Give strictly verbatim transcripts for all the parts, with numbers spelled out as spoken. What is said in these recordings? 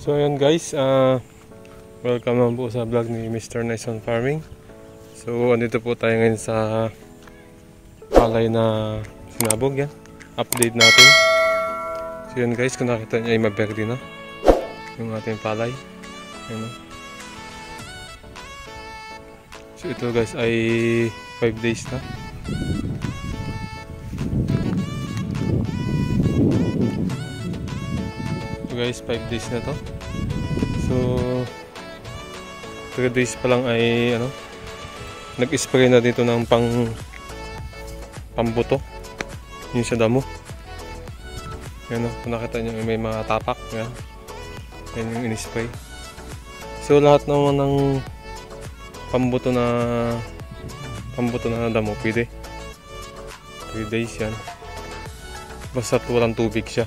So ayan guys, uh, welcome naman po sa vlog ni Mister Nason Farming. So andito po tayo ngayon sa palay na sinabog yan. Update natin. So yun guys, kung nakita nyo ay maberde na yung ating palay. Ayan, no? So ito guys ay five days na. So guys, five days na to. So three days pa lang ay ano, nag-spray na dito ng pang pambuto yung sa damo. Yan o, kung nakita nyo may mga tapak. Yan, yan yung in-spray. So lahat naman ng pambuto na pambuto na damo pwede three days yan, basta walang tubig siya.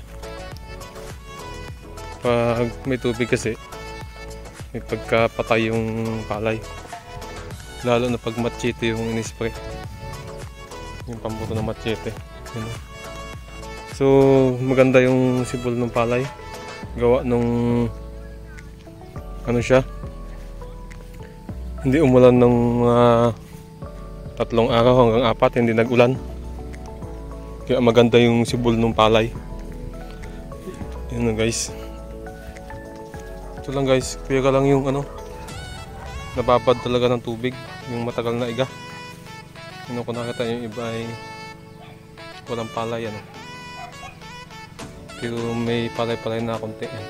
Pag may tubig kasi may pagkapatay yung palay, lalo na pag machete yung in-spray, yung pambuto na machete. Yun. So maganda yung sibol ng palay, gawa nung ano siya, hindi umulan ng uh, tatlong araw hanggang apat, hindi nag-ulan, kaya maganda yung sibol ng palay. Yun na guys, ito lang guys, kaya lang yung ano, nababad talaga ng tubig, yung matagal na iga. Ano, kung nakita yung iba ay walang palay ano, pero may palay-palay na konti yan.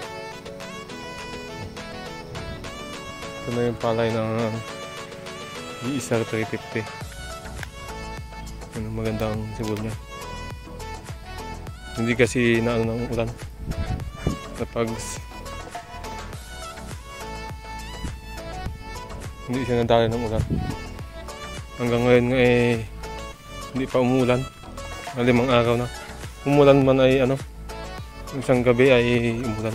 Ito na yung palay ng G S R three fifty. Ano, maganda ang sibol niya, hindi kasi na ano ng ulan, napag hindi siya nadali ng ulan. Hanggang ngayon nga eh hindi pa umulan, limang araw na. Umulan man ay ano, isang gabi ay umulan,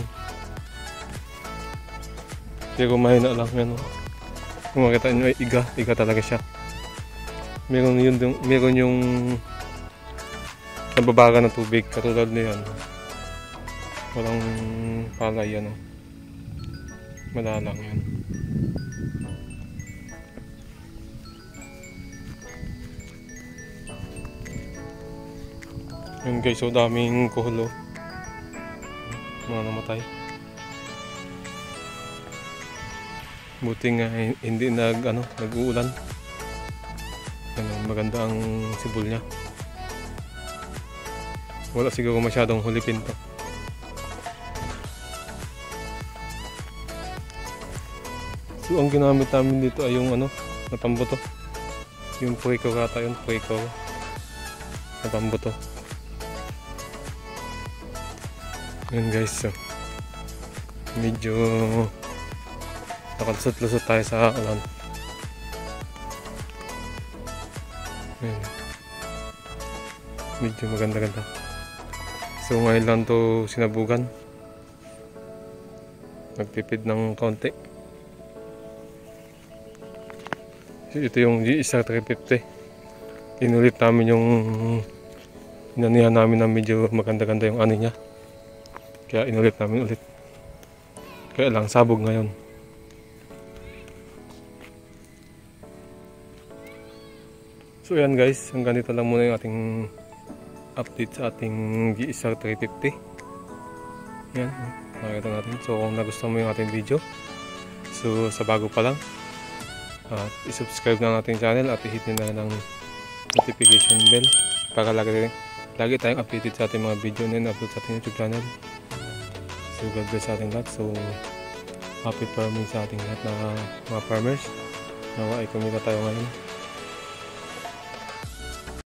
pero mahina lang yan. Kung makita nyo ay iga, iga talaga siya. Meron yun, meron yung nababaga ng tubig, katulad na yan, walang palay ano, malalang yan. Yun guys, so daming kuhulo, mga namatay. Buti nga hindi nag ano, nag-uulan. Ano, maganda ang sibol niya. Wala siguro masyadong hulipin to. So ang ginamit namin dito ay yung ano, na pambuto. Yung Preco kata yun, Preco na pambuto. Yan guys, so medyo nakalusot-lusot tayo sa ulan. Yan, medyo maganda-ganda. So ngayon lang to sinabugan, nagpipid ng kaunti. So ito yung G S R three fifty. Inulit namin yung inanihan namin na medyo maganda-ganda yung ano niya, kaya inulit namin ulit. Kaya lang sabog ngayon. So yan guys, hanggang dito lang muna yung ating update sa ating G S R three fifty. Yan, makikita natin. So kung nagustuhan mo yung ating video, so sa bago pa lang, uh, isubscribe na natin channel at i-hit nyo na ng notification bell para lagi, lagi tayong updated sa ating mga video na in-upload sa ating YouTube channel. So God bless sa ating lahat. So happy farming sa ating lahat na mga farmers. Nawa ay kumita tayo ngayon.